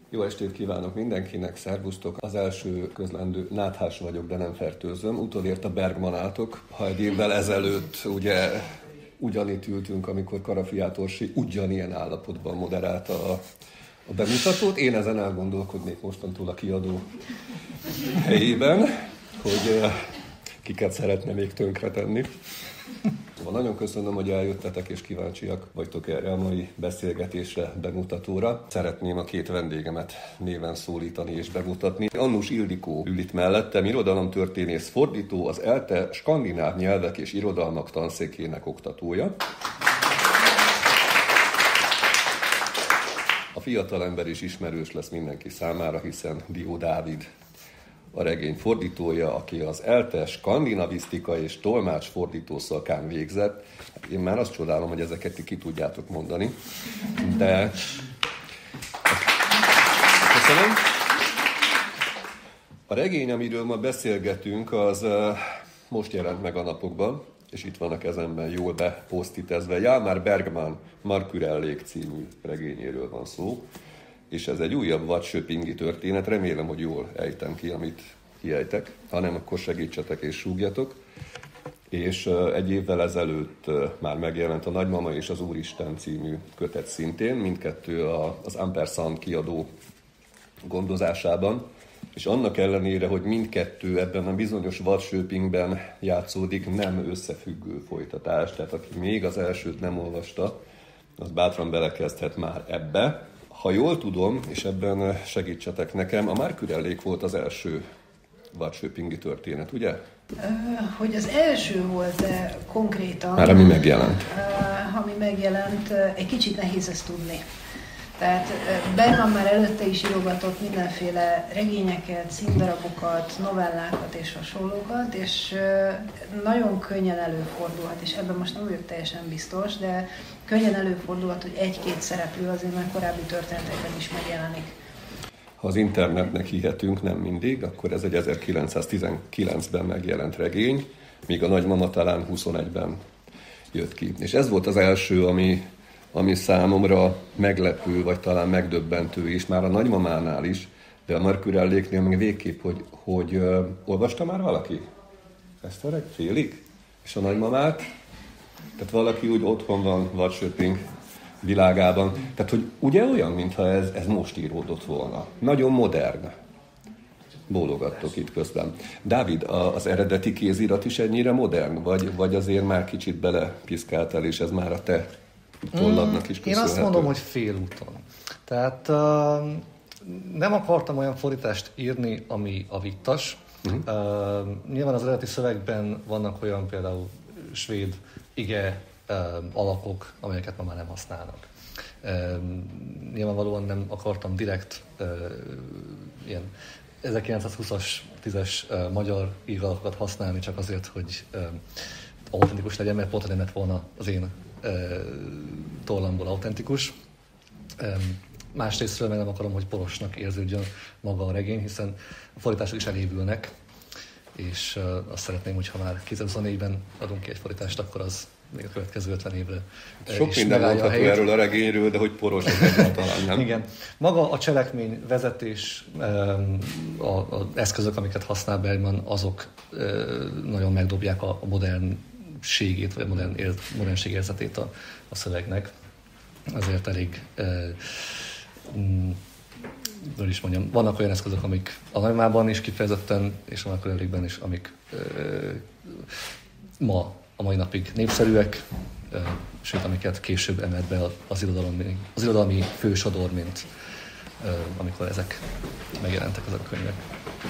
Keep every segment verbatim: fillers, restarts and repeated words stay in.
Jó estét kívánok mindenkinek, szervusztok! Az első közlendő, náthás vagyok, de nem fertőzöm. Utolért a Bergman álltok. Ha egy évvel ezelőtt ugye ugyanitt ültünk, amikor Karafiát Orsi ugyanilyen állapotban moderálta a, a bemutatót. Én ezen elgondolkodnék mostantól a kiadó helyében, hogy kiket szeretne még tönkretenni. Szóval nagyon köszönöm, hogy eljöttetek és kíváncsiak vagytok erre a mai beszélgetésre, bemutatóra. Szeretném a két vendégemet néven szólítani és bemutatni. Annus Ildikó ül itt mellettem, irodalomtörténész, fordító, az ELTE skandináv nyelvek és irodalmak tanszékének oktatója. A fiatalember is ismerős lesz mindenki számára, hiszen Dió Dávid a regény fordítója, aki az ELTE skandinavisztika és tolmács fordítószakán végzett. Én már azt csodálom, hogy ezeket ti ki tudjátok mondani. De... Köszönöm. A regény, amiről ma beszélgetünk, az most jelent meg a napokban, és itt van a kezemben jól beposztitezve. Hjalmar Bergman Markurellék című regényéről van szó. És ez egy újabb vadköpingi történet, remélem, hogy jól ejtem ki, amit kiejtek, ha nem, akkor segítsetek és súgjatok. És egy évvel ezelőtt már megjelent a Nagymama és az Úristen című kötet szintén, mindkettő az Ampersand kiadó gondozásában, és annak ellenére, hogy mindkettő ebben a bizonyos vadköpingben játszódik, nem összefüggő folytatás, tehát aki még az elsőt nem olvasta, az bátran belekezdhet már ebbe. Ha jól tudom, és ebben segítsetek nekem, a Markurellék volt az első vadköpingi történet, ugye? Uh, hogy az első volt, de konkrétan... Már ami megjelent. Uh, ami megjelent, uh, egy kicsit nehéz ezt tudni. Tehát uh, Bergman már előtte is írogatott mindenféle regényeket, színdarabokat, novellákat és hasonlókat, és uh, nagyon könnyen előfordulhat, és ebben most nem vagyok teljesen biztos, de könnyen előfordulhat, hogy egy-két szereplő azért már korábbi történetekben is megjelenik. Ha az internetnek hihetünk, nem mindig, akkor ez egy ezerkilencszáztizenkilencben megjelent regény, míg a Nagymama talán huszonegyben jött ki. És ez volt az első, ami, ami számomra meglepő, vagy talán megdöbbentő is, már a Nagymamánál is, de a Markurelléknél még végképp, hogy, hogy uh, olvasta már valaki ezt a regényt? Félig? És a Nagymamát? Tehát valaki úgy otthon van vadköping világában. Tehát, hogy ugye olyan, mintha ez, ez most íródott volna. Nagyon modern. Bólogattok itt közben. Dávid, az eredeti kézirat is ennyire modern? Vagy, vagy azért már kicsit belepiszkáltál, és ez már a te tolladnak is köszönhető? Én azt mondom, hogy félúton. Tehát uh, nem akartam olyan fordítást írni, ami a vittas. Uh-huh. Uh, nyilván az eredeti szövegben vannak olyan például svéd ige uh, alakok, amelyeket ma már nem használnak. Uh, nyilvánvalóan nem akartam direkt uh, ilyen ezerkilencszázhúszas, tízes uh, magyar íralakokat használni, csak azért, hogy uh, autentikus legyen, mert pont nem lett volna az én uh, tollamból autentikus. Um, Másrésztről meg nem akarom, hogy porosnak érződjön maga a regény, hiszen a fordítások is elévülnek, és uh, azt szeretném, hogyha már kétezer-huszonnégyben adunk ki egy fordítást, akkor az még a következő ötven évre sok minden mondható erről a regényről, de hogy poros az egyáltalán nem. Igen. Maga a cselekmény, vezetés, az eszközök, amiket használ Bergman, azok nagyon megdobják a modernségét, vagy a modern, modernség érzetét a, a szövegnek. Azért elég, hogy is mondjam, vannak olyan eszközök, amik a Nagymában is kifejezetten, és a Markurellékben is, amik ma a mai napig népszerűek, sőt, amiket később emelt be az irodalmi, az irodalmi fősodor, mint amikor ezek megjelentek, ezek a könyvek.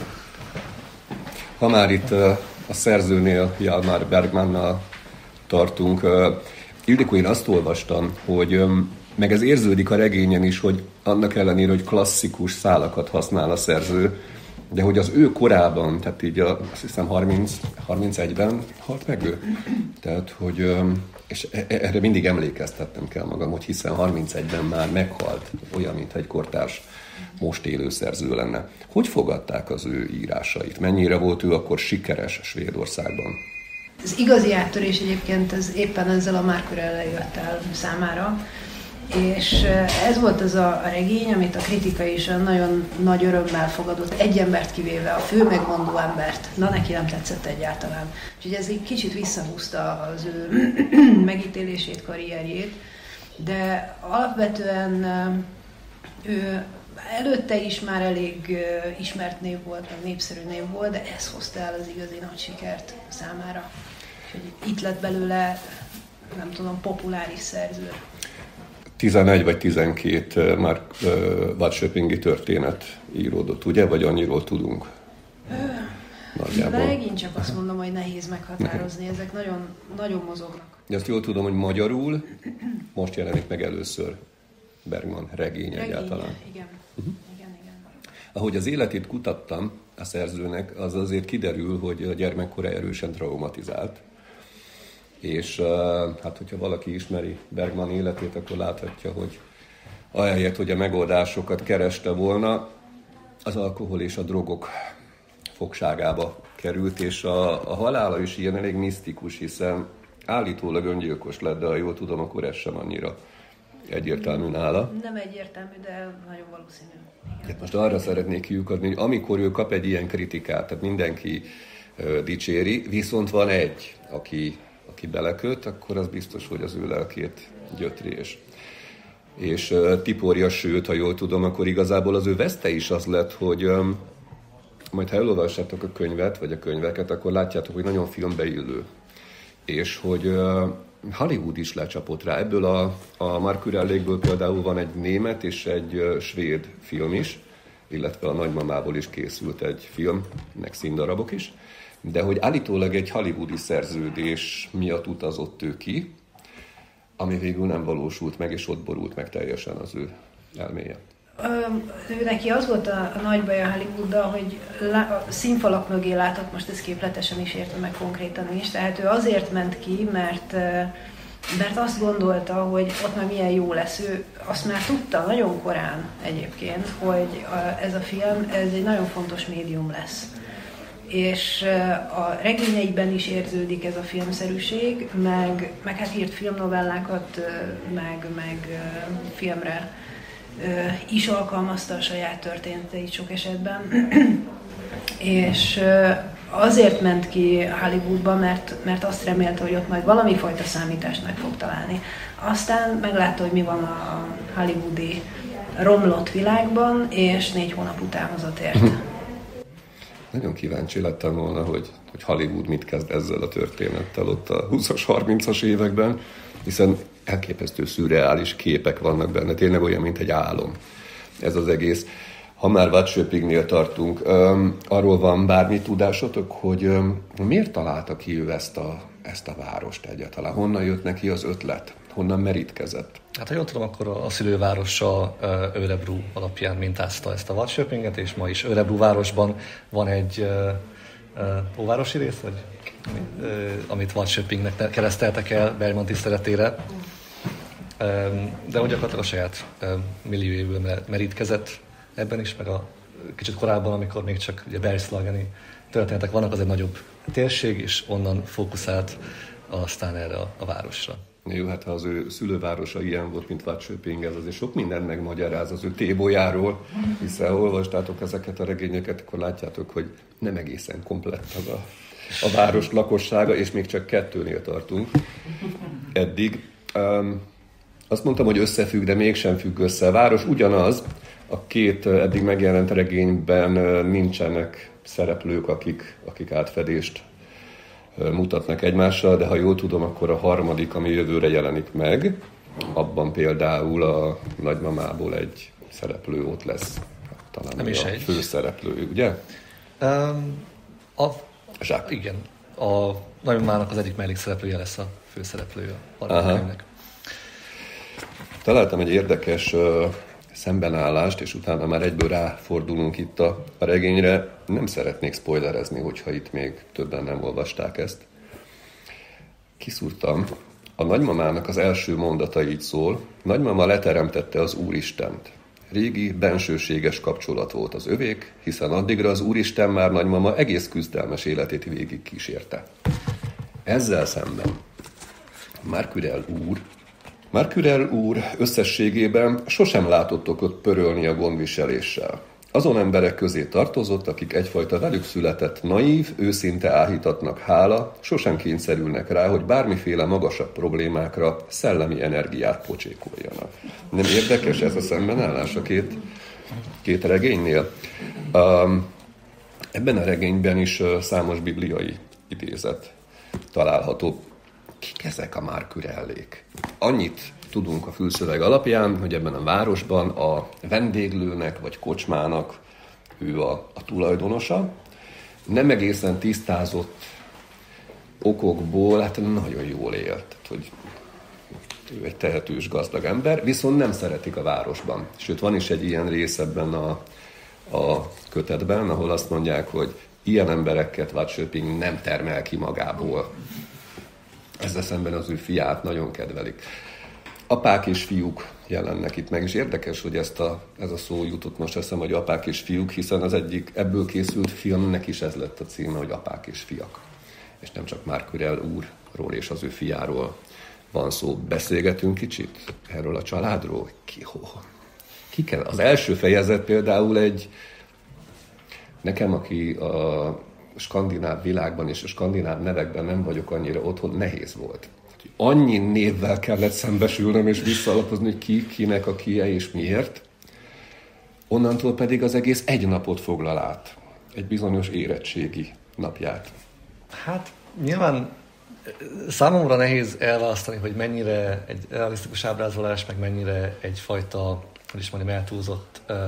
Ha már itt a szerzőnél, Hjalmar Bergmannal tartunk, Ildikó, én azt olvastam, hogy meg ez érződik a regényen is, hogy annak ellenére, hogy klasszikus szálakat használ a szerző, de hogy az ő korában, tehát így a, azt hiszem harminc, harmincegyben halt meg ő. Tehát, hogy, és erre mindig emlékeztetnem kell magam, hogy hiszen harmincegyben már meghalt, olyan, mint egy kortárs most élő szerző lenne. Hogy fogadták az ő írásait? Mennyire volt ő akkor sikeres Svédországban? Az igazi áttörés egyébként ez éppen ezzel a Markurellel jött el számára. És ez volt az a regény, amit a kritika is nagyon nagy örömmel fogadott, egy embert kivéve, a fő megmondó embert. Na, neki nem tetszett egyáltalán. Úgyhogy ez egy kicsit visszahúzta az ő megítélését, karrierjét, de alapvetően ő előtte is már elég ismert név volt, meg népszerű név volt, de ez hozta el az igazi nagy sikert számára. Úgyhogy itt lett belőle, nem tudom, populáris szerző. tizenegy vagy tizenkét már Wattschöpingi történet íródott, ugye? Vagy annyiról tudunk? Nagyjából. De megint csak azt mondom, hogy nehéz meghatározni, ezek nagyon, nagyon mozognak. De azt jól tudom, hogy magyarul most jelenik meg először Bergman regény, regény egyáltalán. Igen. Uh-huh. igen, igen. Ahogy az életét kutattam a szerzőnek, az azért kiderül, hogy a gyermekkora erősen traumatizált. És hát, hogyha valaki ismeri Bergman életét, akkor láthatja, hogy ahelyett, hogy a megoldásokat kereste volna, az alkohol és a drogok fogságába került, és a, a halála is ilyen elég misztikus, hiszen állítólag öngyilkos lett, de ha jól tudom, akkor ez sem annyira egyértelmű nála. Nem egyértelmű, de nagyon valószínű. Hát most arra szeretnék kiukadni, hogy amikor ő kap egy ilyen kritikát, tehát mindenki uh, dicséri, viszont van egy, aki, aki beleköt, akkor az biztos, hogy az ő lelkét gyötrés. És uh, tiporja, sőt, ha jól tudom, akkor igazából az ő veszte is az lett, hogy um, majd ha elolvassátok a könyvet, vagy a könyveket, akkor látjátok, hogy nagyon filmbeillő. És hogy uh, Hollywood is lecsapott rá. Ebből a, a Markurellékből például van egy német és egy uh, svéd film is, illetve a nagymamából is készült egy film, meg színdarabok is, de hogy állítólag egy hollywoodi szerződés miatt utazott ő ki, ami végül nem valósult meg, és ott borult meg teljesen az ő elméje. Ő neki az volt a, a nagy baj a Hollywooddal, hogy lá, a színfalak mögé látott, most ezt képletesen is értem, meg konkrétan is, tehát ő azért ment ki, mert, mert azt gondolta, hogy ott már milyen jó lesz. Ő azt már tudta nagyon korán egyébként, hogy a, ez a film, ez egy nagyon fontos médium lesz. És a regényeiben is érződik ez a filmszerűség, meg, meg hát írt filmnovellákat, meg, meg filmre is alkalmazta a saját történeteit sok esetben. És azért ment ki Hollywoodba, mert, mert azt remélte, hogy ott majd valami fajta számítást meg fog találni. Aztán meglátta, hogy mi van a hollywoodi romlott világban, és négy hónap után hazatért. Nagyon kíváncsi lettem volna, hogy, hogy Hollywood mit kezd ezzel a történettel ott a húszas, harmincas években, hiszen elképesztő szürreális képek vannak benne, tényleg olyan, mint egy álom ez az egész. Ha már Wattschöpingnél tartunk, um, arról van bármi tudásotok, hogy um, miért találta ki ő ezt a, ezt a várost egyáltalán? Honnan jött neki az ötlet? Honnan merítkezett? Hát ha jól tudom, akkor a szülővárosa uh, Örebro alapján mintázta ezt a Wattschöpinget, és ma is Örebro városban van egy uh, uh, óvárosi rész, vagy, uh, amit Wattschöpingnek kereszteltek el Bergman tiszteletére. Um, de hogy gyakorlatilag a saját um, milliójéből merítkezett ebben is, meg a kicsit korábban, amikor még csak ugye Bergslageni történetek vannak, az egy nagyobb térség, és onnan fókuszált aztán erre a, a városra. Jó, hát ha az ő szülővárosa ilyen volt, mint Wattschöping, ez azért sok mindent megmagyaráz az ő tébolyáról, hiszen ha olvastátok ezeket a regényeket, akkor látjátok, hogy nem egészen komplett az a, a város lakossága, és még csak kettőnél tartunk eddig. Um, azt mondtam, hogy összefügg, de mégsem függ össze. A város ugyanaz, a két eddig megjelent regényben nincsenek szereplők, akik, akik átfedést mutatnak egymással, de ha jól tudom, akkor a harmadik, ami jövőre jelenik meg, abban például a nagymamából egy szereplő ott lesz. Talán nem is a egy. Főszereplő, ugye? Um, a, Zsák. Igen. A nagymamának az egyik mellékszereplője lesz a főszereplője a harmadik. Találtam egy érdekes uh, szembenállást, és utána már egyből ráfordulunk itt a, a regényre. Nem szeretnék spoilerezni, hogyha itt még többen nem olvasták ezt. Kiszúrtam. A nagymamának az első mondata így szól. Nagymama leteremtette az Úristent. Régi, bensőséges kapcsolat volt az övék, hiszen addigra az Úristen már nagymama egész küzdelmes életét végig kísérte. Ezzel szemben Markurel úr Marcurel úr összességében sosem látott okot pörölni a gondviseléssel. Azon emberek közé tartozott, akik egyfajta velük született naív, őszinte áhítatnak hála, sosem kényszerülnek rá, hogy bármiféle magasabb problémákra szellemi energiát pocsékoljanak. Nem érdekes ez a szembenállás a két, két regénynél? Um, ebben a regényben is számos bibliai idézet található. Kik ezek a Marcurellék? Annyit tudunk a fülszöveg alapján, hogy ebben a városban a vendéglőnek vagy kocsmának ő a, a tulajdonosa. Nem egészen tisztázott okokból, hát nagyon jól élt, hogy ő egy tehetős gazdag ember, viszont nem szeretik a városban. Sőt, van is egy ilyen rész ebben a, a kötetben, ahol azt mondják, hogy ilyen embereket Watschöping nem termel ki magából. Ezzel szemben az ő fiát nagyon kedvelik. Apák és fiúk jelennek itt meg, és érdekes, hogy ezt a, ez a szó jutott most eszem, hogy apák és fiúk, hiszen az egyik ebből készült filmnek is ez lett a címe, hogy Apák és fiak. És nem csak Marcurel úrról és az ő fiáról van szó. Beszélgetünk kicsit erről a családról? Ki, ho, ki kell? Az első fejezet például egy, nekem, aki a skandináv világban és a skandináv nevekben nem vagyok annyira otthon, nehéz volt. Annyi névvel kellett szembesülnöm és visszalapozni, hogy ki, kinek a kie és miért. Onnantól pedig az egész egy napot foglal át. Egy bizonyos érettségi napját. Hát nyilván számomra nehéz elválasztani, hogy mennyire egy realisztikus ábrázolás, meg mennyire egyfajta, hogy is mondjam, eltúlzott uh,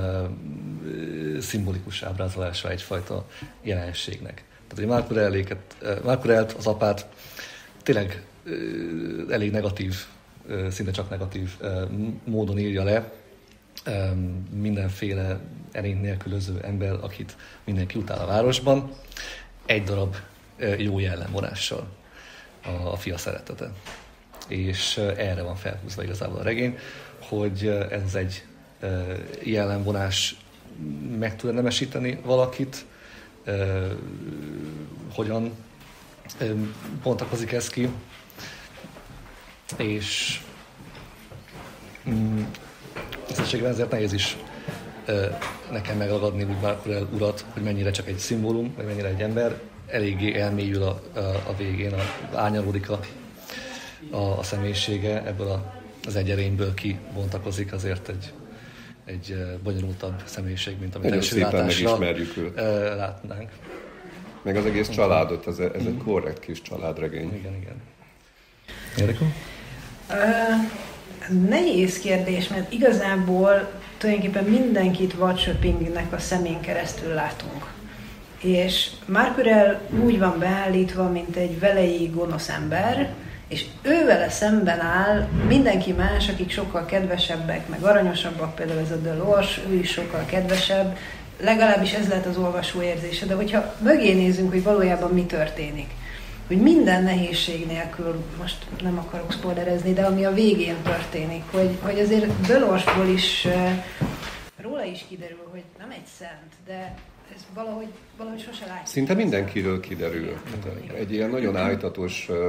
szimbolikus ábrázolása egyfajta jelenségnek. Tehát, hogy Marcurelléket, uh, Marcurelt, az apát tényleg uh, elég negatív, uh, szinte csak negatív uh, módon írja le. Um, mindenféle erényt nélkülöző ember, akit mindenki utál a városban, egy darab uh, jó jellemvonással a, a fia szeretete. És uh, erre van felhúzva igazából a regény, hogy uh, ez egy uh, jellemvonás meg tud nemesíteni valakit, uh, hogyan um, bontakozik ez ki, és um, összességében ezért nehéz is uh, nekem megragadni úgy Marcurel urat, hogy mennyire csak egy szimbólum, vagy mennyire egy ember, eléggé elmélyül a, a, a végén, a, ányalódik a, a, a személyisége, ebből a, az egy erényből kibontakozik azért egy, egy bonyolultabb személyiség, mint amit nagyon szépen megismerjük őt. Látnánk. Meg az egész családot, ez, ez egy korrekt kis családregény. Igen, igen. Érdekül? Uh, nehéz kérdés, mert igazából tulajdonképpen mindenkit Watschöpingnek a szemén keresztül látunk. És Marcurel úgy van beállítva, mint egy velei gonosz ember, és ő vele szemben áll mindenki más, akik sokkal kedvesebbek, meg aranyosabbak, például ez a Delors, ő is sokkal kedvesebb, legalábbis ez lehet az olvasó érzése, de hogyha mögé nézzünk, hogy valójában mi történik, hogy minden nehézség nélkül, most nem akarok spoilerezni, de ami a végén történik, hogy, hogy azért Delorsból is, róla is kiderül, hogy nem egy szent, de ez valahogy, valahogy sose látjuk. Szinte mindenkiről kiderül. Igen. Egy ilyen nagyon ájtatos uh,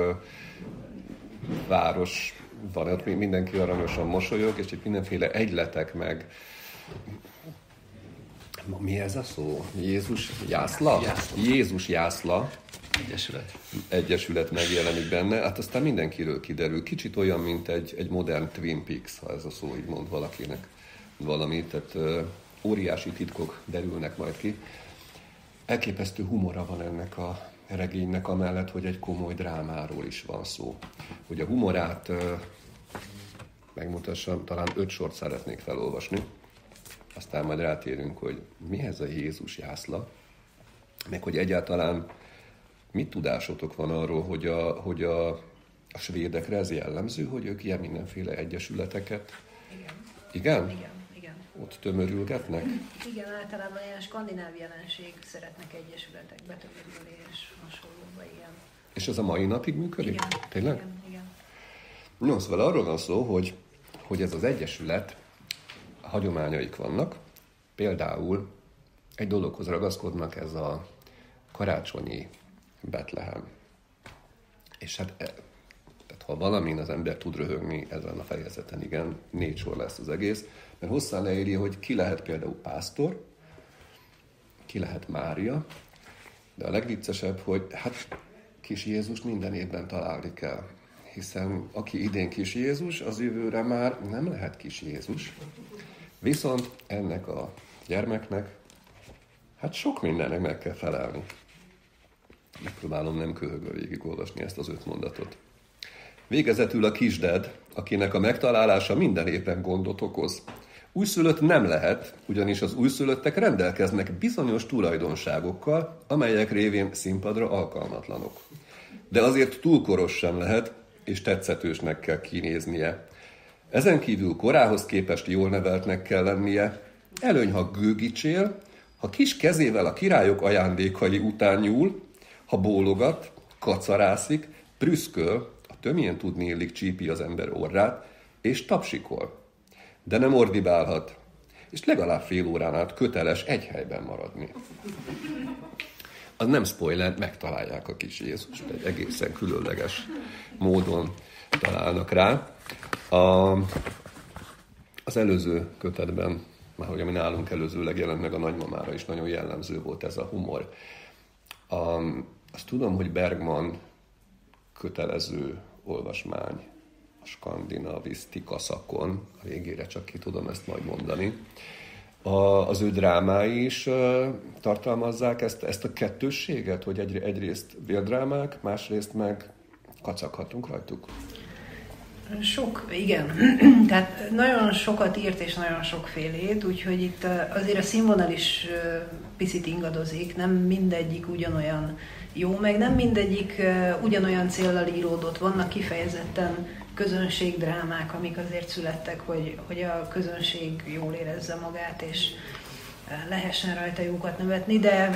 város van, ott mindenki aranyosan mosolyog, és itt mindenféle egyletek meg... Mi ez a szó? Jézus jászla? Jászla. Jézus jászla. Egyesület. Egyesület megjelenik benne, hát aztán mindenkiről kiderül. Kicsit olyan, mint egy, egy modern Twin Peaks, ha ez a szó így mond valakinek valami. Tehát uh, óriási titkok derülnek majd ki. Elképesztő humora van ennek a regénynek, amellett, hogy egy komoly drámáról is van szó. Hogy a humorát uh, megmutassam, talán öt sort szeretnék felolvasni. Aztán majd rátérünk, hogy mi ez a Jézus jászla, meg hogy egyáltalán mit tudásotok van arról, hogy a, hogy a, a svédekre ez jellemző, hogy ők ilyen mindenféle egyesületeket... Igen. Igen? Igen, igen. Ott tömörülgetnek? Igen, általában ilyen skandináv jelenség, szeretnek egyesületekbe tömörülni és hasonlóba, igen. És ez a mai napig működik? Igen. Tényleg? Igen, igen. No, szóval arról van szó, hogy, hogy ez az egyesület, hagyományaik vannak. Például egy dologhoz ragaszkodnak, ez a karácsonyi Betlehem. És hát e, Tehát ha valamin az ember tud röhögni ezen a fejezeten, igen, négy sor lesz az egész, mert hosszán leírja, hogy ki lehet például pásztor, ki lehet Mária, de a legviccesebb, hogy hát kis Jézus minden évben találni kell, hiszen aki idén kis Jézus, az jövőre már nem lehet kis Jézus. Viszont ennek a gyermeknek hát sok mindennek meg kell felelni. Megpróbálom nem köhögve végigolvasni ezt az öt mondatot. Végezetül a kisded, akinek a megtalálása minden évben gondot okoz. Újszülött nem lehet, ugyanis az újszülöttek rendelkeznek bizonyos tulajdonságokkal, amelyek révén színpadra alkalmatlanok. De azért túl koros sem lehet, és tetszetősnek kell kinéznie. Ezen kívül korához képest jól neveltnek kell lennie. Előny, ha gőgicsél, ha kis kezével a királyok ajándékai után nyúl, ha bólogat, kacarászik, prüszköl, a tömjén tudni illik csípi az ember orrát, és tapsikol. De nem ordibálhat, és legalább fél órán át köteles egy helyben maradni. Az nem spoiler, megtalálják a kis Jézust, egy egészen különleges módon találnak rá. A, az előző kötetben, már hogy ami nálunk előzőleg jelent meg, a nagymamára is nagyon jellemző volt ez a humor. A, azt tudom, hogy Bergman kötelező olvasmány a skandinavisztika szakon, a végére csak ki tudom ezt majd mondani. A, az ő drámái is uh, tartalmazzák ezt, ezt a kettősséget, hogy egy, egyrészt véldrámák, másrészt meg kacaghatunk rajtuk. Sok, igen. Tehát nagyon sokat írt és nagyon sokfélét, úgyhogy itt azért a színvonal is picit ingadozik, nem mindegyik ugyanolyan jó, meg nem mindegyik ugyanolyan céllal íródott. Vannak kifejezetten közönségdrámák, amik azért születtek, hogy, hogy a közönség jól érezze magát, és lehessen rajta jókat nevetni, de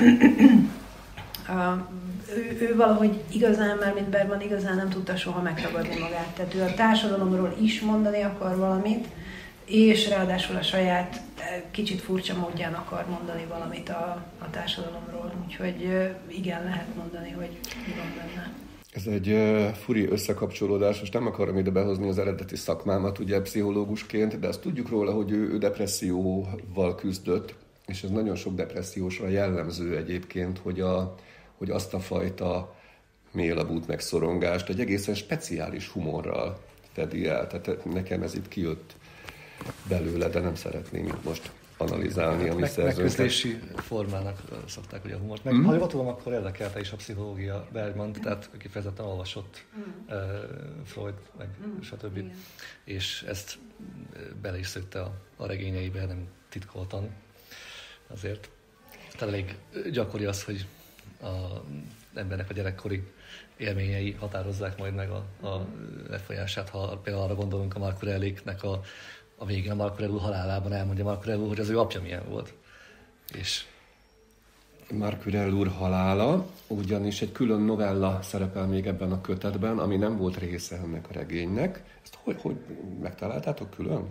a, ő, ő valahogy igazán, már mint Bergman igazán nem tudta soha megragadni magát. Tehát ő a társadalomról is mondani akar valamit, és ráadásul a saját kicsit furcsa módján akar mondani valamit a, a társadalomról. Úgyhogy igen, lehet mondani, hogy mi van benne. Ez egy uh, furi összekapcsolódás, és nem akarom ide behozni az eredeti szakmámat, ugye pszichológusként, de azt tudjuk róla, hogy ő, ő depresszióval küzdött, és ez nagyon sok depressziósra jellemző egyébként, hogy, a, hogy azt a fajta mélabút megszorongást egy egészen speciális humorral fedi el. Tehát nekem ez itt kijött belőle, de nem szeretném itt most analizálni a mi szerzőnket. Megküzdési formának szokták ugye a humort. Meg, mm. Ha jól tudom, akkor érdekelte is a pszichológia Bergmant, tehát kifejezetten olvasott mm. uh, Freud, meg mm. stb. Igen. És ezt bele is szökte a, a regényeibe, nem titkoltan azért. Tehát elég gyakori az, hogy az embernek a gyerekkori élményei határozzák majd meg a, a lefolyását. Ha például arra gondolunk a Marco Aureliusnek a a végén a Marco Aurelius halálában elmondja Marco Aurelius, hogy az ő apja milyen volt. És Marco Aurelius halála, ugyanis egy külön novella szerepel még ebben a kötetben, ami nem volt része ennek a regénynek. Ezt hogy, hogy megtaláltátok külön?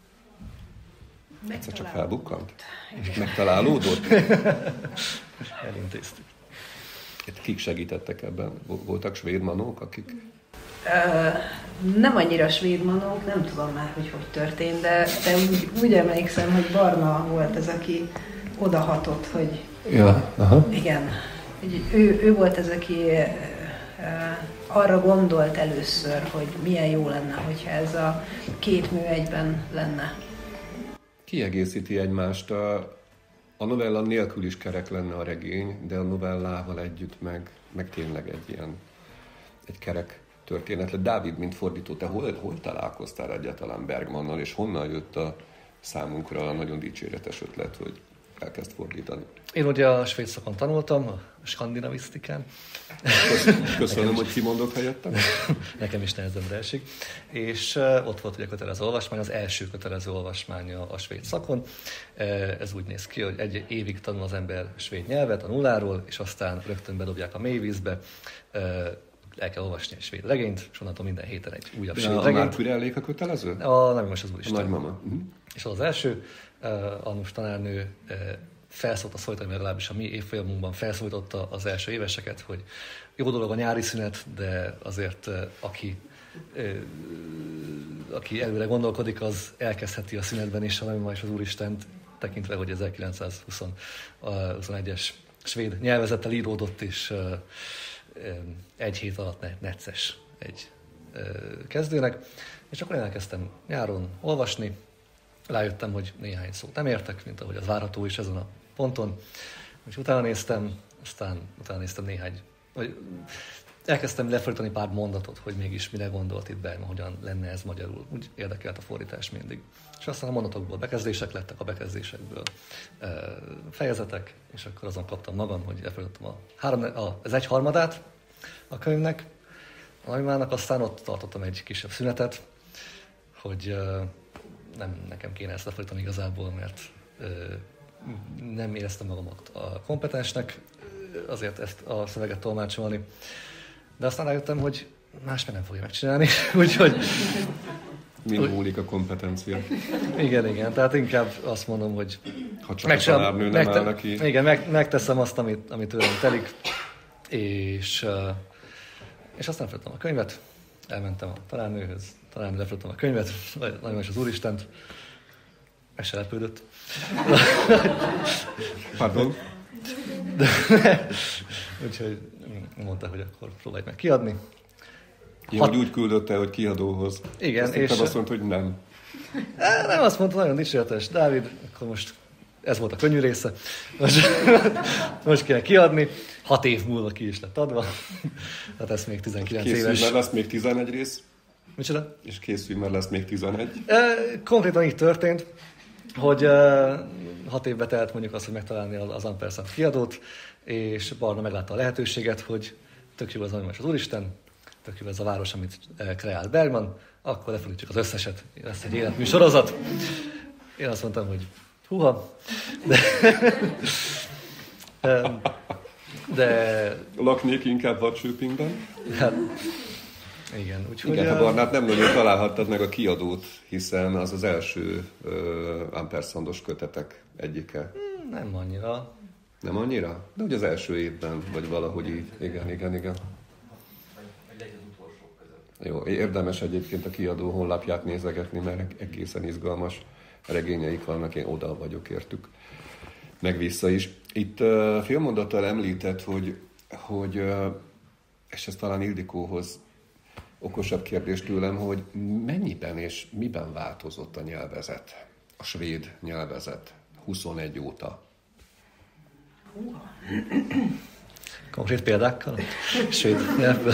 Egyszer csak felbukkant? Megtalálódott? Elintéztük. Kik segítettek ebben? Voltak svéd manók, akik... Uh, nem annyira svéd manók, nem tudom már, hogy hogy történt, de, de úgy, úgy emlékszem, hogy Barna volt az, aki odahatott, hogy ja, aha. igen, ő, ő volt az, aki uh, arra gondolt először, hogy milyen jó lenne, hogyha ez a két mű egyben lenne. Kiegészíti egymást. A novella nélkül is kerek lenne a regény, de a novellával együtt meg, meg tényleg egy ilyen egy kerek történet lett. Dávid, mint fordító, te hol, hol találkoztál egyáltalán Bergmannal, és honnan jött a számunkra a nagyon dicséretes ötlet, hogy elkezd fordítani? Én ugye a svéd szakon tanultam, a skandinavisztikán. Köszönöm, Köszönöm hogy kimondok helyettem. Nekem is nehezemre esik. És uh, ott volt ugye a kötelező olvasmány, az első kötelező olvasmány a, a svéd szakon. Uh, ez úgy néz ki, hogy egy évig tanul az ember svéd nyelvet a nulláról, és aztán rögtön bedobják a mélyvízbe. Uh, el kell olvasni egy svéd regényt, és onnantól minden héten egy újabb De svéd a regényt. A Marco Aurelius a kötelező? A nem most az úristen. A nagymama. Uh-huh. És az az első, uh, Annus tanárnő uh, felszólta szólítani, mert legalábbis a mi évfolyamunkban felszólította az első éveseket, hogy jó dolog a nyári szünet, de azért uh, aki aki előre gondolkodik, az elkezdheti a szünetben is a Nagymama és az Úristent, tekintve, hogy ezerkilencszázhuszonegyes svéd nyelvezettel íródott, és egy hét alatt necces egy kezdőnek. És akkor én elkezdtem nyáron olvasni, rájöttem, hogy néhány szót nem értek, mint ahogy az várható is ezen a ponton. És utána néztem, aztán utána néztem néhány, vagy elkezdtem lefordítani pár mondatot, hogy mégis mire gondolt itt Bergman, hogyan lenne ez magyarul. Úgy érdekelt a fordítás mindig. És aztán a mondatokból bekezdések lettek, a bekezdésekből fejezetek, és akkor azon kaptam magam, hogy lefordítottam a három, a, az egyharmadát a könyvnek, a Nagymamának, aztán ott tartottam egy kisebb szünetet, hogy nem nekem kéne ezt lefordítani igazából, mert nem éreztem magamat a kompetensnek, azért ezt a szöveget tolmácsolni. De aztán rájöttem, hogy más meg nem fogja megcsinálni, úgyhogy... Mi múlik a kompetencia? Igen, igen, tehát inkább azt mondom, hogy... Ha csak a tanárnő nem megte- áll neki... Igen, meg, megteszem azt, amit, amit tőlem telik, és, és aztán lefordítottam a könyvet, elmentem a tanárnőhöz, tanárnő lefordítottam a könyvet, nagyon is az Úristent, ez se lepődött. Pardon? Úgyhogy mondta, hogy akkor próbálj meg kiadni. Ja, Hat... hogy úgy küldötte, hogy kiadóhoz. Igen, azt és... azt mondta, hogy nem. Nem, azt mondta, nagyon dicséretes Dávid, akkor most ez volt a könnyű része. Most, most kell kiadni. Hat év múlva ki is lett adva. Hát ez még tizenkilenc készül, éves. Mert lesz még tizenegy rész. Micsoda? És készül, mert lesz még tizenegy. Konkrétan így történt, hogy uh, hat évbe telt mondjuk azt, hogy megtalálni az Ampersand kiadót, és Barna meglátta a lehetőséget, hogy tök jó az Nagymama és az Úristen, tök jó ez a város, amit kreált Bergman, akkor lefordítjuk az összeset, lesz egy életműsorozat. Én azt mondtam, hogy húha, de... de... Laknék inkább Wadsköpingben. Hát, igen, úgyhogy... Igen, a Barnát nem nagyon találhattad meg a kiadót, hiszen az az első uh, Ampersandos kötetek egyike. Nem annyira. Nem annyira? De ugye az első évben, vagy valahogy így. Igen, igen, igen. Jó, érdemes egyébként a kiadó honlapját nézegetni, mert egészen izgalmas regényeik vannak, én oda vagyok értük. Meg vissza is. Itt uh, félmondattal említett, hogy, hogy uh, és ez talán Ildikóhoz okosabb kérdés tőlem, hogy mennyiben és miben változott a nyelvezet, a svéd nyelvezet huszonegy óta? Konkrét példákkal? Svéd nyelvből?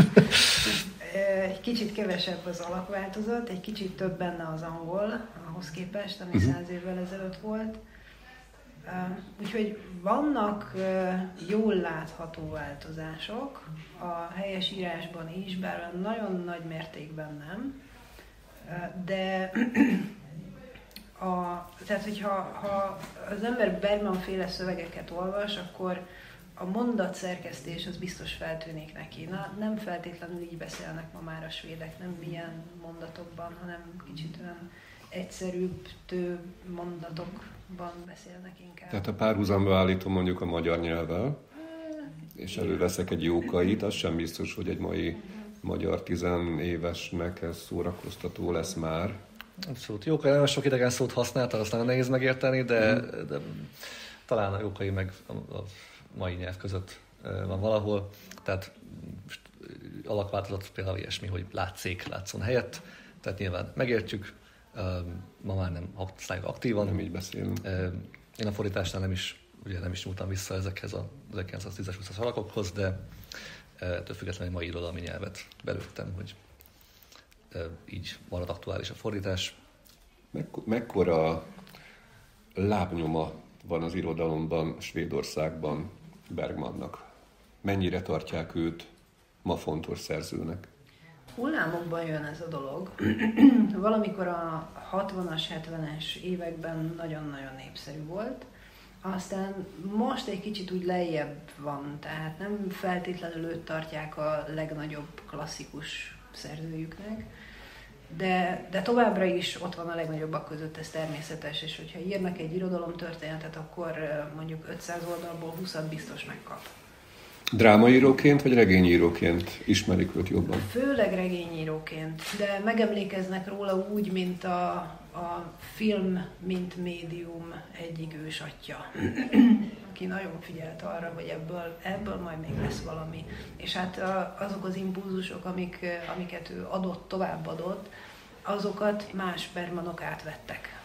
Egy kicsit kevesebb az alakváltozat, egy kicsit több benne az angol, ahhoz képest, ami száz uh-huh. évvel ezelőtt volt. Úgyhogy vannak jól látható változások a helyesírásban is, bár nagyon nagy mértékben nem. De a, tehát, hogyha ha az ember Bergman-féle szövegeket olvas, akkor a mondatszerkesztés az biztos feltűnik neki. Na, nem feltétlenül így beszélnek ma már a svédek, nem ilyen mondatokban, hanem kicsit olyan egyszerűbb, több mondatokban beszélnek inkább. Tehát ha párhuzamba állítom mondjuk a magyar nyelvvel, és előveszek egy Jókait, az sem biztos, hogy egy mai magyar tizenévesnek ez szórakoztató lesz már. Abszolút. Jókai nagyon sok idegen szót használtak, azt nagyon nehéz megérteni, de, mm. de talán a Jókai meg a, a mai nyelv között van valahol. Tehát alakváltozat például ilyesmi, hogy látszék, látszon helyett. Tehát nyilván megértjük, ma már nem használjuk aktívan. Nem így beszélünk. Én a fordításnál nem is, ugye nem is nyúltam vissza ezekhez az ezerkilencszáztízes húszas alakokhoz, de ettől függetlenül mai irodalmi nyelvet belőttem, hogy így marad aktuális a fordítás. Mekk- mekkora lábnyoma van az irodalomban, Svédországban Bergmannak? Mennyire tartják őt ma fontos szerzőnek? Hullámokban jön ez a dolog. Valamikor a hatvanas, hetvenes években nagyon-nagyon népszerű volt. Aztán most egy kicsit úgy lejjebb van, tehát nem feltétlenül őt tartják a legnagyobb klasszikus szerzőjüknek, de, de továbbra is ott van a legnagyobbak között, ez természetes, és hogyha írnak egy irodalomtörténetet, akkor mondjuk ötszáz oldalból húszat biztos megkap. Drámaíróként vagy regényíróként ismerik őt jobban? Főleg regényíróként, de megemlékeznek róla úgy, mint a, a film, mint médium egyik ősatja, aki nagyon figyelt arra, hogy ebből, ebből majd még lesz valami. És hát azok az impulzusok, amik, amiket ő adott, továbbadott, azokat más Bergmanok átvettek.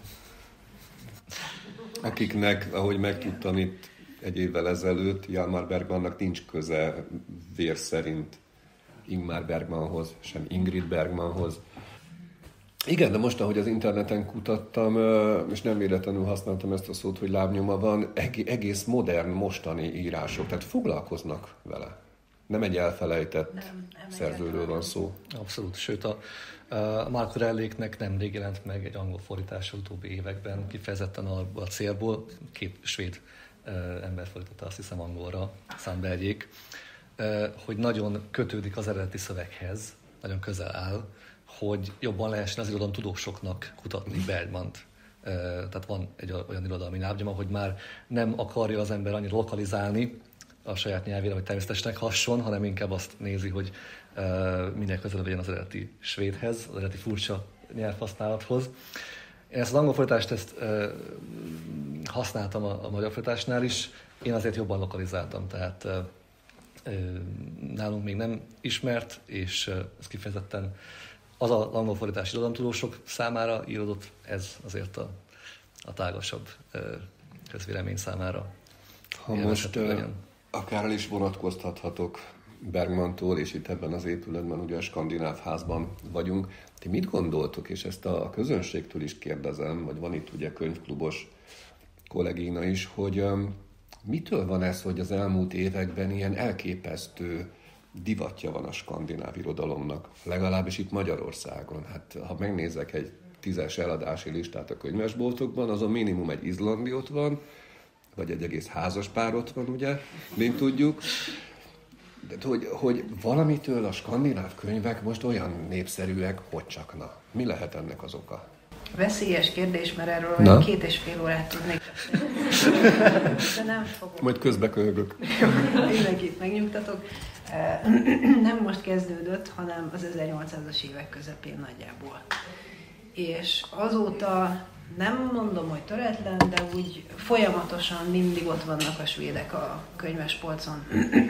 Akiknek, ahogy megtudtam itt egy évvel ezelőtt, Hjalmar Bergmannak nincs köze vér szerint Ingmar Bergmanhoz, sem Ingrid Bergmanhoz. Igen, de most, ahogy az interneten kutattam, és nem véletlenül használtam ezt a szót, hogy lábnyoma van, egész modern, mostani írások, tehát foglalkoznak vele. Nem egy elfelejtett nem, nem szerzőről van szó. Abszolút, sőt a, a Marco Relléknek nemrég jelent meg egy angol fordítása utóbbi években, kifejezetten a, a célból, két svéd uh, ember fordította, azt hiszem angolra, Sandbergjék, uh, hogy nagyon kötődik az eredeti szöveghez, nagyon közel áll, hogy jobban lehessen az irodalomtudósoknak kutatni Bergmant. Uh, tehát van egy olyan irodalmi lábnyoma, hogy már nem akarja az ember annyira lokalizálni a saját nyelvére, vagy természetesnek hasson, hanem inkább azt nézi, hogy uh, minél közelebb legyen az eredeti svédhez, az eredeti furcsa nyelvhasználathoz. Én ezt az angol fordítást ezt uh, használtam a, a magyar fordításnál is, én azért jobban lokalizáltam, tehát uh, uh, nálunk még nem ismert, és uh, ez kifejezetten az az angol fordítási irodalomtudósok számára íródott, ez azért a, a tágasabb uh, közvélemény számára. Ha most uh, akár el is vonatkoztathatok Bergmantól, és itt ebben az épületben, ugye a Skandináv házban vagyunk. Ti mit gondoltok, és ezt a közönségtől is kérdezem, vagy van itt ugye könyvklubos kollégina is, hogy um, mitől van ez, hogy az elmúlt években ilyen elképesztő divatja van a skandináv irodalomnak, legalábbis itt Magyarországon. Hát ha megnézek egy tízes eladási listát a könyvesboltokban, azon minimum egy izlandi ott van, vagy egy egész házas pár ott van, ugye, mint tudjuk. De hogy, hogy valamitől a skandináv könyvek most olyan népszerűek, hogy csak na. Mi lehet ennek az oka? Veszélyes kérdés, mert erről olyan két és fél órát tudnék beszélni. De nem fogok. Majd közbe köhögök. Mindenkit megnyugtatok. Nem most kezdődött, hanem az ezernyolcszázas évek közepén nagyjából. És azóta nem mondom, hogy töretlen, de úgy folyamatosan mindig ott vannak a svédek a könyvespolcon.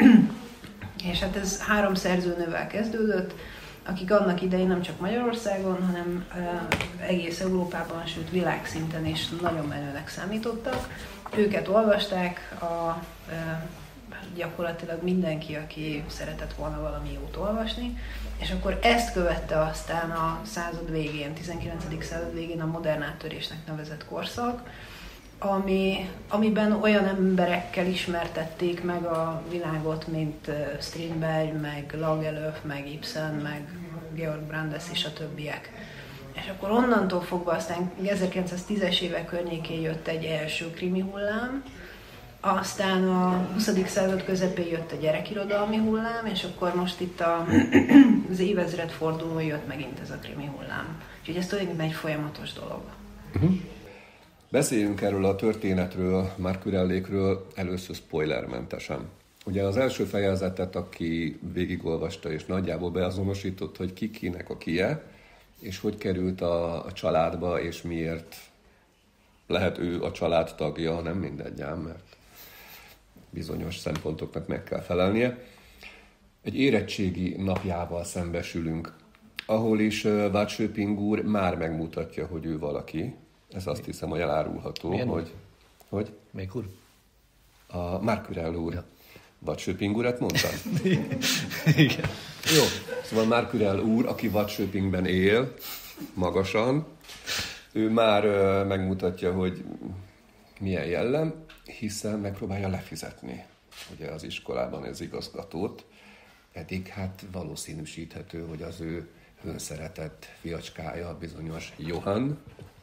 És hát ez három szerzőnővel kezdődött, akik annak idején nem csak Magyarországon, hanem uh, egész Európában, sőt világszinten is nagyon menőnek számítottak. Őket olvasták, a, uh, gyakorlatilag mindenki, aki szeretett volna valami jót olvasni, és akkor ezt követte aztán a század végén, tizenkilencedik század végén a modern áttörésnek nevezett korszak, ami, amiben olyan emberekkel ismertették meg a világot, mint Strindberg, meg Lagerlöf, meg Ibsen, meg Georg Brandes és a többiek. És akkor onnantól fogva aztán ezerkilencszáztízes évek környékén jött egy első krimi hullám, aztán a huszadik század közepén jött a gyerekirodalmi hullám, és akkor most itt a, az évezred fordulón jött megint ez a krimi hullám. Úgyhogy ez tulajdonképpen egy folyamatos dolog. Uh-huh. Beszéljünk erről a történetről, Marco Rellékről először spoilermentesen. Ugye az első fejezetet, aki végigolvasta és nagyjából beazonosított, hogy ki kinek a kie, és hogy került a, a családba, és miért lehet ő a család tagja, nem mindegy ám, mert bizonyos szempontoknak meg kell felelnie. Egy érettségi napjával szembesülünk, ahol is Wattschöping úr már megmutatja, hogy ő valaki. Ez azt hiszem, hogy elárulható. Milyen hogy, hogy Melyik úr? A Marco Rell úr. Ja. Wattschöping úrat mondtam? Igen. Jó. Szóval Marco Rell úr, aki Wattschöpingben él, magasan, ő már uh, megmutatja, hogy milyen jellem, hiszen megpróbálja lefizetni ugye az iskolában az igazgatót, pedig hát valószínűsíthető, hogy az ő hőnszeretett fiacskája, bizonyos Johann,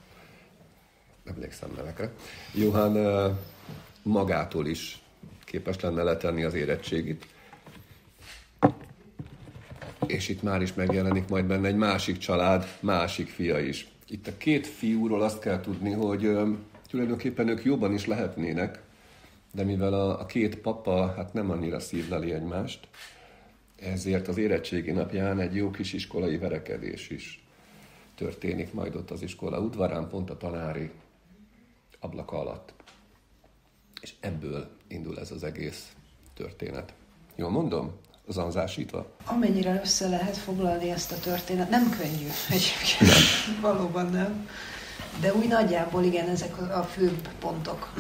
emlékszem nevekre, Johann uh, magától is képes lenne letenni az érettségit. És itt már is megjelenik majd benne egy másik család, másik fia is. Itt a két fiúról azt kell tudni, hogy uh, tulajdonképpen ők jobban is lehetnének, de mivel a, a két papa hát nem annyira szívleli egymást, ezért az érettségi napján egy jó kis iskolai verekedés is történik majd ott az iskola udvarán, pont a tanári ablaka alatt. És ebből indul ez az egész történet. Jól mondom? Zanzásítva? Amennyire össze lehet foglalni ezt a történet, nem könnyű egyébként, valóban nem. De úgy nagyjából igen, ezek a főbb pontok.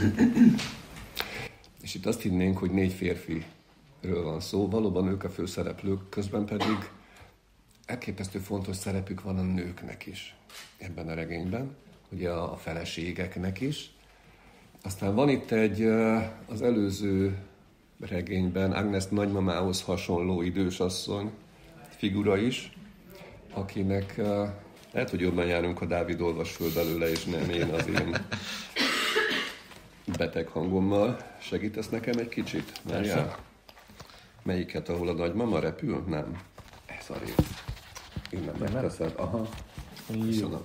És itt azt hinnénk, hogy négy férfiről van szó, valóban ők a főszereplők, közben pedig elképesztő fontos szerepük van a nőknek is ebben a regényben, ugye a feleségeknek is. Aztán van itt egy az előző regényben Agnes nagymamához hasonló idősasszony figura is, akinek lehet, hogy jobban járunk, ha Dávid olvas föl belőle, és nem én az én beteg hangommal. Segítesz nekem egy kicsit? Mária? Melyiket, ahol a nagymama repül? Nem. Ez a rész. Innen megteszed. Aha. Köszönöm.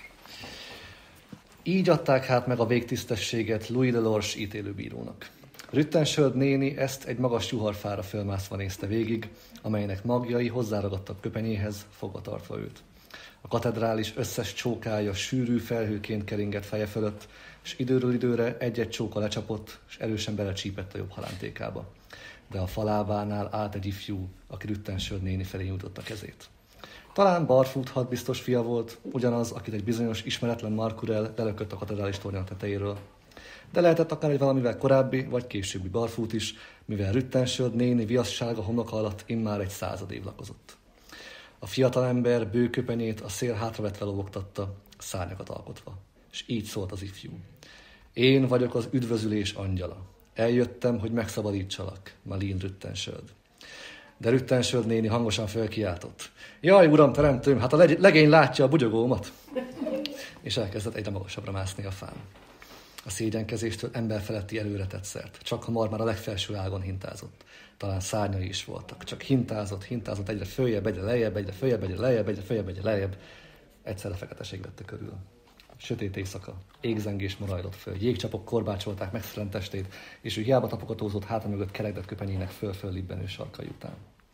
Így adták hát meg a végtisztességet Louis Delors ítélőbírónak. Rüttensöld néni ezt egy magas juharfára fölmászva nézte végig, amelynek magjai hozzáragadtak köpenyéhez, fogva tartva őt. A katedrális összes csókája sűrű felhőként keringett feje fölött, és időről időre egy-egy csóka lecsapott, és erősen belecsípett a jobb halántékába. De a falábánál állt egy ifjú, aki Rüttensöld néni felé nyújtotta kezét. Talán Barfoot hadbiztos fia volt, ugyanaz, akit egy bizonyos ismeretlen Markurel lelökött a katedrális tornya tetejéről. De lehetett akár egy valamivel korábbi vagy későbbi Barfoot is, mivel Rüttensöld néni viaszsága homloka alatt immár egy század év lakozott. A fiatalember bőköpenyét a szél hátravetve lobogtatta, szárnyakat alkotva. És így szólt az ifjú. Én vagyok az üdvözülés angyala. Eljöttem, hogy megszabadítsalak, Malin Rüttensöld. De Rüttensöld néni hangosan felkiáltott. Jaj, uram, teremtőm, hát a legény látja a bugyogómat. És elkezdett egyre magasabbra mászni a fán. A szégyenkezéstől emberfeletti erőre tett szert. Csak hamar már a legfelső ágon hintázott. Talán szárnyai is voltak. Csak hintázott, hintázott egyre följebb, egyre lejjebb, egyre följebb, egyre lejjebb, egyre följebb, egyre lejjebb. Egyszerre feketeség vette körül. Sötét éjszaka, égzengés morajlott föl, jégcsapok korbácsolták megszerelent testét, és ő hiába tapogatózott háta mögött kelegdett köpenyének föl-föl libbenő sarkai után.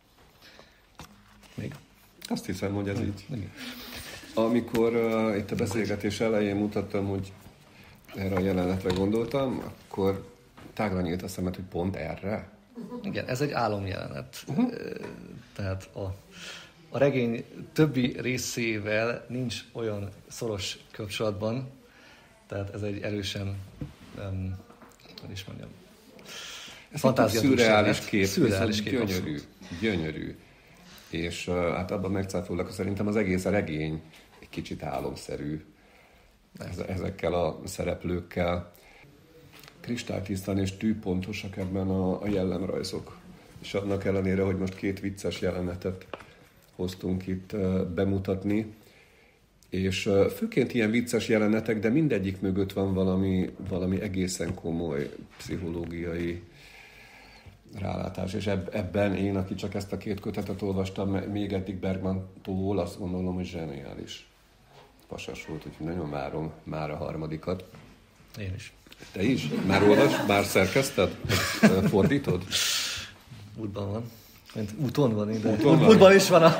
Még? Azt hiszem, hogy ez hmm. így. Igen. Amikor uh, itt a beszélgetés elején mutattam, hogy erre a jelenetre gondoltam, akkor tágra nyílt a szemet, hogy pont erre. Igen, ez egy álomjelenet. Uh-huh. Tehát a, a regény többi részével nincs olyan szoros kapcsolatban, tehát ez egy erősen, um, hogy is mondjam, fantáziatus szürreális kép, szürreális kép, gyönyörű, gyönyörű. És uh, hát abban megcáfolak, szerintem az egész a regény egy kicsit álomszerű ezekkel a szereplőkkel. Kristálytisztán és tűpontosak ebben a, a jellemrajzok. És annak ellenére, hogy most két vicces jelenetet hoztunk itt uh, bemutatni, és uh, főként ilyen vicces jelenetek, de mindegyik mögött van valami, valami egészen komoly pszichológiai rálátás, és eb- ebben én, aki csak ezt a két kötetet olvastam, még eddig Bergmantól, azt gondolom, hogy zseniális pasas volt, úgyhogy nagyon várom már a harmadikat. Én is. Te is? Már olvas? Már szerkeszted? Fordítod? Útban van. Mint úton van, de úton van. Útban is van a...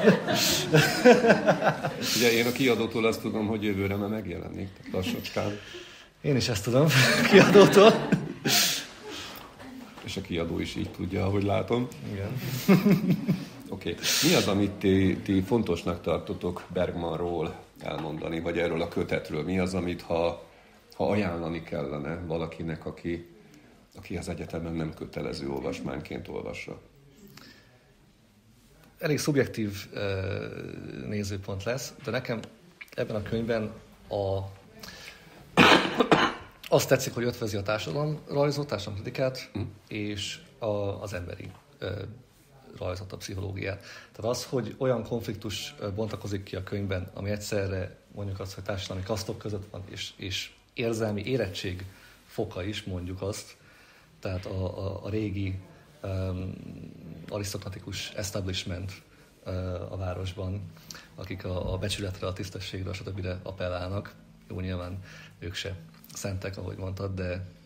Ugye én a kiadótól azt tudom, hogy jövőre már megjelenik, lassacskán. Én is ezt tudom a kiadótól. És a kiadó is így tudja, ahogy látom. Igen. Oké. Okay. Mi az, amit ti, ti fontosnak tartotok Bergmanról elmondani, vagy erről a kötetről? Mi az, amit ha, ha ajánlani kellene valakinek, aki, aki az egyetemen nem kötelező olvasmányként olvassa? Elég szubjektív uh, nézőpont lesz, de nekem ebben a könyvben a... azt tetszik, hogy ötvözi a társadalomrajzot, társadalomkritikát, mm. és a, az emberi uh, rajzot, a pszichológiát. Tehát az, hogy olyan konfliktus bontakozik ki a könyvben, ami egyszerre mondjuk azt, hogy társadalmi kasztok között van, és, és érzelmi érettség foka is, mondjuk azt. Tehát a, a, a régi um, arisztokratikus establishment uh, a városban, akik a, a becsületre, a tisztességre, stb. Appellálnak. Jó, nyilván ők se szentek, ahogy mondtad, de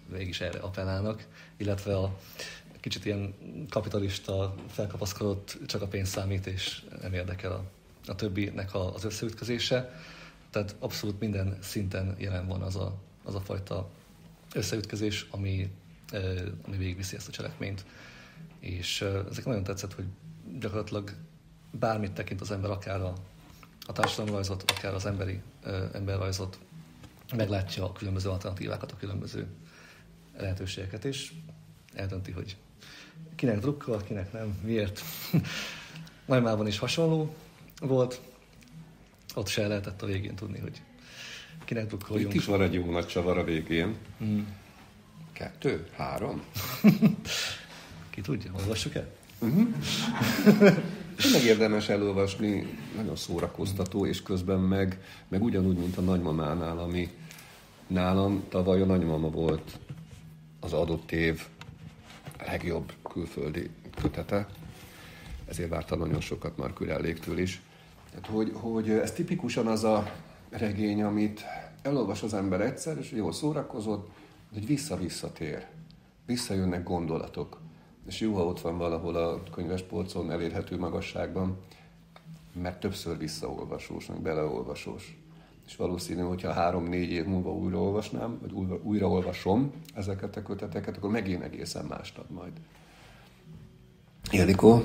mégis erre appellálnak, illetve a kicsit ilyen kapitalista, felkapaszkodott, csak a pénz számít, és nem érdekel a, a többinek a, az összeütközése. Tehát abszolút minden szinten jelen van az a, az a fajta összeütközés, ami, ami végigviszi ezt a cselekményt. És ezek nagyon tetszett, hogy gyakorlatilag bármit tekint az ember, akár a, a társadalomrajzot, akár az emberi emberrajzot, meglátja a különböző alternatívákat, a különböző lehetőségeket, és eldönti, hogy kinek drukkol, kinek nem, miért. Nagymában is hasonló volt, ott se lehetett a végén tudni, hogy kinek drukkoljunk. Itt is van egy jó nagy csavar a végén. Mm. Kettő? Három? Ki tudja, olvassuk el? Uh-huh. Tényleg érdemes elolvasni, nagyon szórakoztató, és közben meg, meg ugyanúgy, mint a nagymamánál, ami nálam tavaly a nagymama volt az adott év legjobb külföldi kötete. Ezért vártam nagyon sokat már Kurelléktől is. Tehát, hogy, hogy ez tipikusan az a regény, amit elolvas az ember egyszer, és jól szórakozott, hogy vissza-visszatér. Visszajönnek gondolatok. És jó, ha ott van valahol a könyvespolcon elérhető magasságban, mert többször visszaolvasós, meg beleolvasós. És valószínű, hogyha három-négy év múlva újraolvasnám, vagy újra, újraolvasom ezeket a köteteket, akkor megint egészen mást ad majd. Ildikó?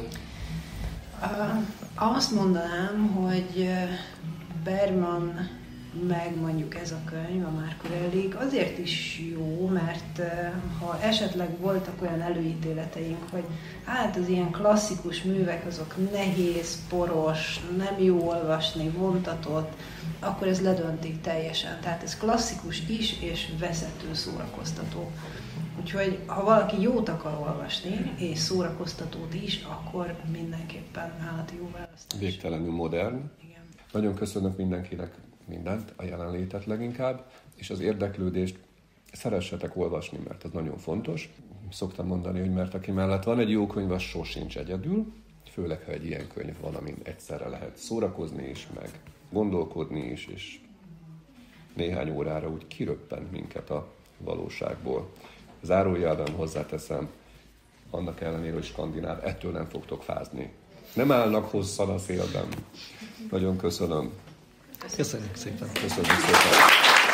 Azt mondanám, hogy Bergman meg mondjuk ez a könyv, a Markurellik azért is jó, mert ha esetleg voltak olyan előítéleteink, hogy hát az ilyen klasszikus művek azok nehéz, poros, nem jó olvasni, vontatott, akkor ez ledöntik teljesen. Tehát ez klasszikus is, és vezető, szórakoztató. Úgyhogy ha valaki jót akar olvasni, és szórakoztatót is, akkor mindenképpen állati jó választás. Végtelenül modern. Igen. Nagyon köszönök mindenkinek mindent, a jelenlétet leginkább, és az érdeklődést szeressetek olvasni, mert ez nagyon fontos. Szoktam mondani, hogy mert aki mellett van egy jó könyv, az sosincs egyedül, főleg, ha egy ilyen könyv van, amin egyszerre lehet szórakozni is, meg gondolkodni is, és néhány órára úgy kiröppent minket a valóságból. Zárójelben hozzáteszem, annak ellenére, hogy skandináv, ettől nem fogtok fázni. Nem állnak hosszan a szélben. Nagyon köszönöm. Köszönjük szépen. Köszönjük szépen.